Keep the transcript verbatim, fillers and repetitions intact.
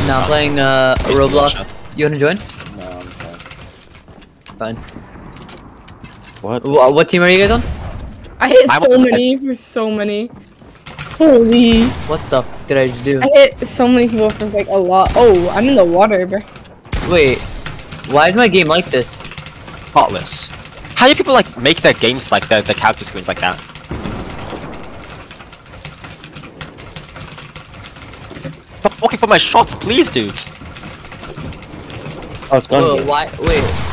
Now playing uh, Roblox. You wanna join? No, I'm fine. Fine. What? Wh what team are you guys on? I hit I'm so on- many for so many. Holy! What the f did I just do? I hit so many people for like a lot. Oh, I'm in the water, bro. Wait, why is my game like this? Thoughtless. How do people like make their games like the the character screens like that? Stop looking for my shots, please, dudes. Oh, it's gone. Whoa, again. why? Wait.